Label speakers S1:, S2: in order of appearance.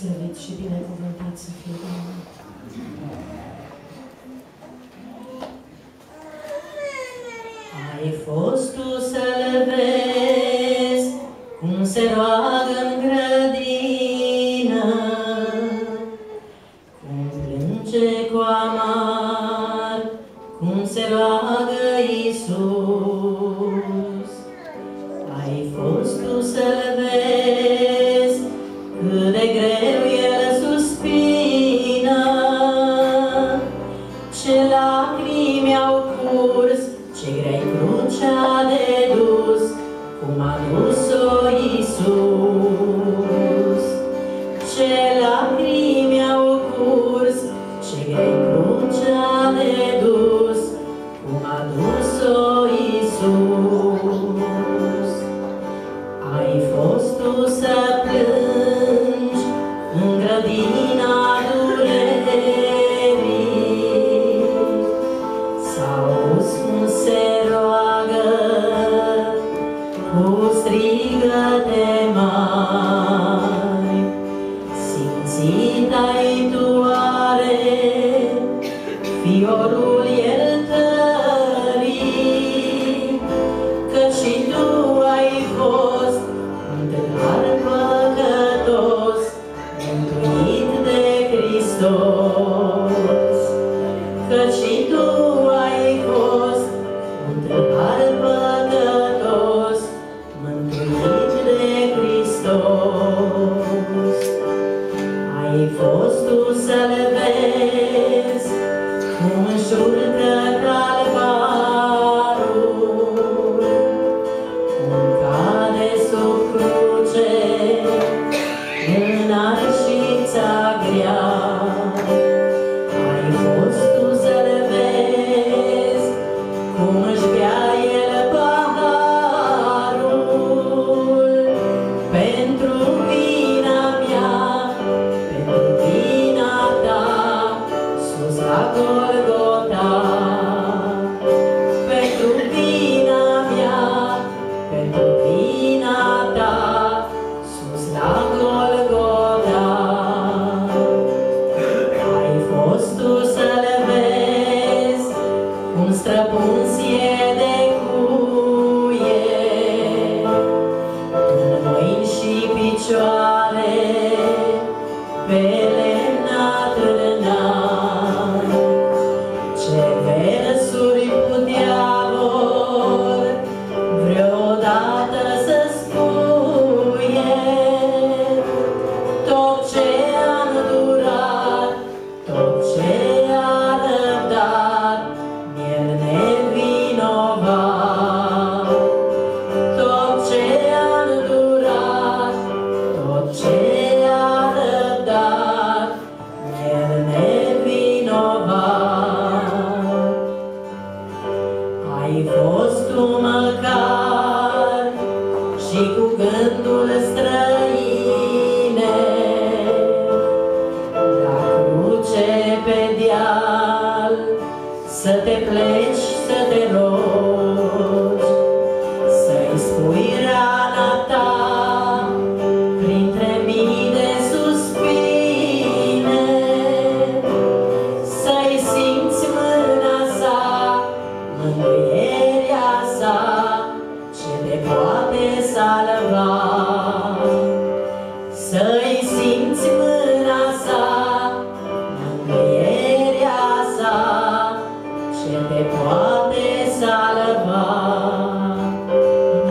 S1: slăvit și binecuvântat să fie Domnul. Ai fost tu să-L vezi cum se roagă-n grădină, cum plânge cu amar, cum se roagă Iisus. Ai fost tu să-L vezi cât de greu El suspină, ce lacrimi au curs, ce grea-i crucea de dus, cum a dus-o Iisus. Ce lacrimi au curs, ce grea-i crucea de dus, cum a dus-o Iisus. Ai fost tu să plângi în grădina durerii, s-auzi cum se roagă cu strigăte mari. Simțit ai tu oare fiorul iertării, că și tu ai fost un tânăr păcătos, mântuit de Hristos. Că și tu ai fost un tânăr păcătos, mântuit de Hristos. Ai fost tu să-L vezi cum își urcă calvarul, cum cade sub cruce în arșița grea. Ai fost tu să-L vezi cum își bea El paharul, pentru vina mea, pentru vina ta, sus la Golgota. Pentru vina mea, pentru vina ta, sus la Golgota. Ai fost tu să-L vezi cum străpunsie de cuie, în mâini și picioare, pe lemn atârnat. Ce versuri putea vor vreodată să spuie, tot ce a îndurat, tot ce a răbdat, El nevinovat. Tot ce a îndurat, tot ce a răbdat, El nevinovat. Ai fost tu măcar și cu gândul străine, la cruce pe deal, să te pleci, să te rogi, să-i spui rana ta printre mii de suspine, să-i simți mâna sa, mângâierea sa, ce te poate salva.